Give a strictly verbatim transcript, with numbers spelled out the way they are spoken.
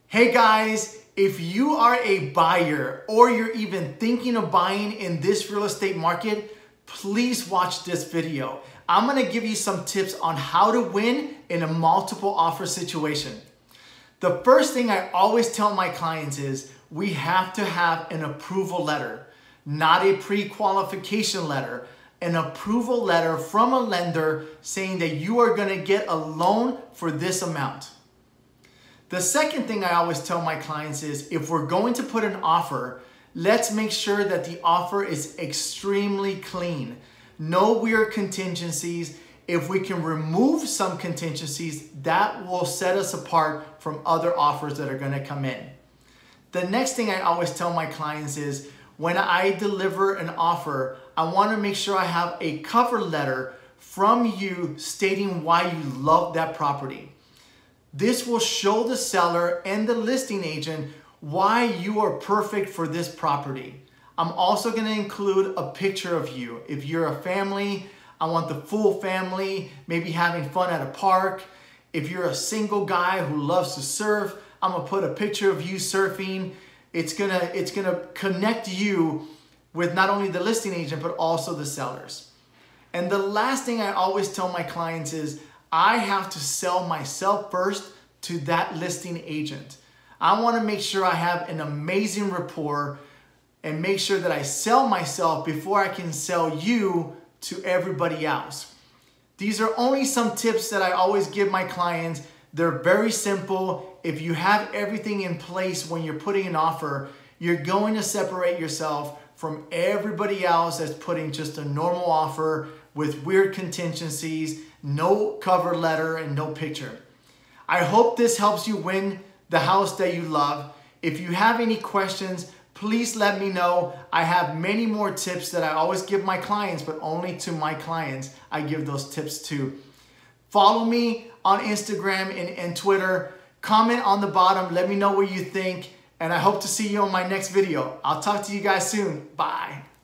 Hey guys, if you are a buyer or you're even thinking of buying in this real estate market, please watch this video. I'm gonna give you some tips on how to win in a multiple offer situation. The first thing I always tell my clients is we have to have an approval letter, not a pre-qualification letter, an approval letter from a lender saying that you are gonna get a loan for this amount. The second thing I always tell my clients is if we're going to put an offer, let's make sure that the offer is extremely clean. No weird contingencies. If we can remove some contingencies, that will set us apart from other offers that are going to come in. The next thing I always tell my clients is when I deliver an offer, I want to make sure I have a cover letter from you stating why you love that property. This will show the seller and the listing agent why you are perfect for this property. I'm also going to include a picture of you. If you're a family, I want the full family, maybe having fun at a park. If you're a single guy who loves to surf, I'm going to put a picture of you surfing. It's going to, it's going to connect you with not only the listing agent, but also the sellers. And the last thing I always tell my clients is I have to sell myself first to that listing agent. I want to make sure I have an amazing rapport and make sure that I sell myself before I can sell you to everybody else. These are only some tips that I always give my clients. They're very simple. If you have everything in place when you're putting an offer, you're going to separate yourself from everybody else that's putting just a normal offer with weird contingencies, no cover letter, and no picture. I hope this helps you win the house that you love. If you have any questions, please let me know. I have many more tips that I always give my clients, but only to my clients I give those tips to. Follow me on Instagram and, and Twitter. Comment on the bottom. Let me know what you think. And I hope to see you on my next video. I'll talk to you guys soon. Bye.